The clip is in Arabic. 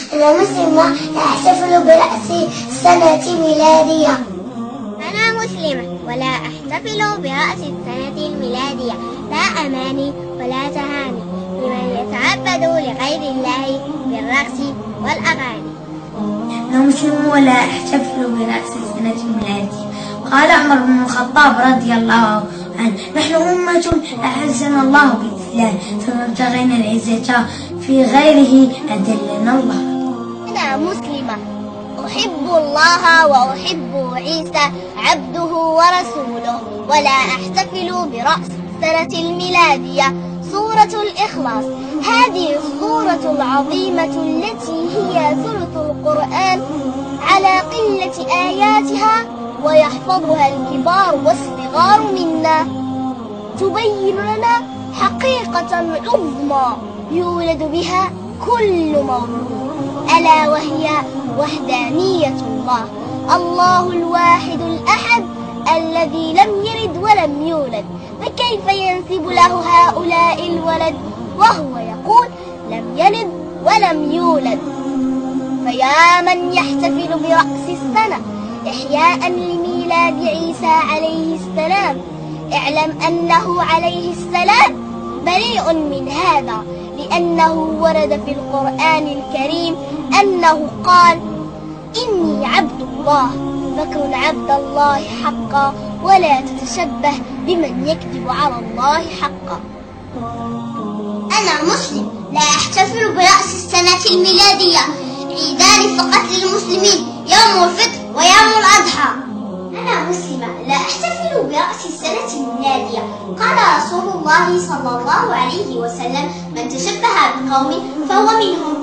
أنا مسلمة لا أحتفل برأس سنة ميلادية. أنا مسلمة ولا أحتفل برأس السنة الميلادية، لا أماني ولا تهاني لمن يتعبد لغير الله بالرقص والأغاني. أنا مسلم ولا أحتفل برأس السنة الميلادية. قال عمر بن الخطاب رضي الله عنه: نحن أمة أعزنا الله بالإسلام، فما ابتغينا العزة في غيره أذلنا الله. أنا مسلمة أحب الله وأحب عيسى عبده ورسوله، ولا أحتفل برأس السنة الميلادية. سورة الإخلاص هذه السورة العظيمة التي هي ثلث القرآن على قلة آياتها ويحفظها الكبار والصغار منا، تبين لنا حقيقة عظمى يولد بها كل مولود، ألا وهي وحدانية الله، الله الواحد الأحد الذي لم يلد ولم يولد، فكيف ينسب له هؤلاء الولد وهو يقول لم يلد ولم يولد؟ فيا من يحتفل برأس السنة إحياء لميلاد عيسى عليه السلام، اعلم أنه عليه السلام بريء من هذا، لأنه ورد في القرآن الكريم أنه قال: إني عبد الله فكن عبد الله حقا ولا تتشبه بمن يكذب على الله حقا. أنا مسلم لا أحتفل برأس السنة الميلادية، عيدان فقط للمسلمين، يوم الفطر ويوم الأضحى. أنا مسلمة لا أحتفل برأس السنة الميلادية. قال رسول الله صلى الله عليه وسلم: من تشبه بقوم فهو منهم.